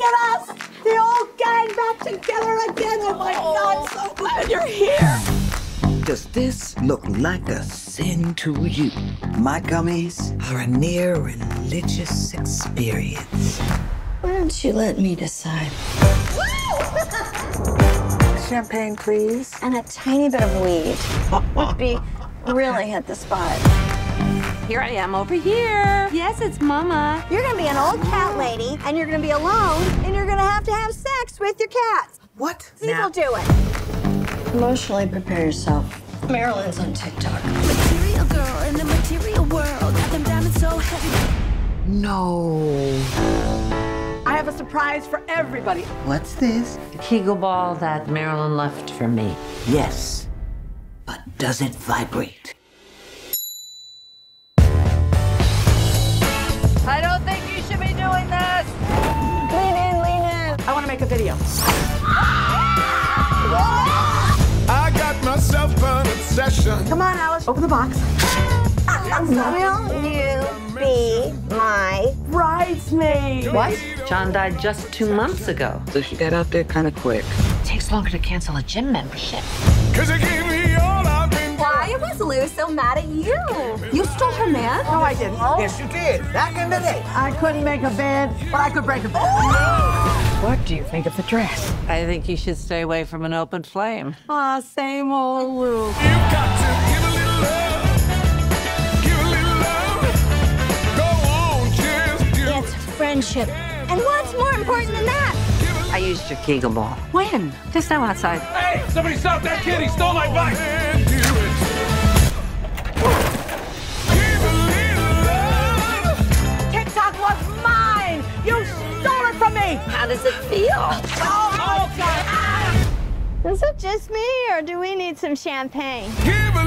at us! The old gang back together again! Oh my God, so glad you're here! Does this look like a sin to you? My gummies are a near religious experience. Why don't you let me decide? Champagne, please. And a tiny bit of weed would be really hit the spot. Here I am over here. Yes, it's Mama. You're gonna be an old cat lady, and you're gonna be alone, and you're gonna have sex with your cats. What? People do it. Emotionally prepare yourself. Marilyn's on TikTok. Material girl in the material world. Got them diamonds so heavy. No. I have a surprise for everybody. What's this? The Kegel ball that Marilyn left for me. Yes, but does it vibrate? I don't think you should be doing this. Lean in, lean in. I wanna make a video. I got myself an obsession. Come on, Alice, open the box. Will you be my Bridesmaid. What? John died just 2 months ago. So she got out there kind of quick. It takes longer to cancel a gym membership. Cause you gave me all I've been. Why was Lou so mad at you? You stole her man? No, I didn't. Yes, you did. Back in the day. I couldn't make a bed, but I could break a bed. What do you think of the dress? I think you should stay away from an open flame. Aw, same old Lou. You got to give a little love. Give a little love. Go on, just give. It's friendship. And what's more important than that? I used your Kegel ball. When? Just now outside. Hey, somebody stop that kid. He stole my bike. Give a little love. TikTok was mine. You stole it from me. How does it feel? Oh, God. Is it just me, or do we need some champagne? Give a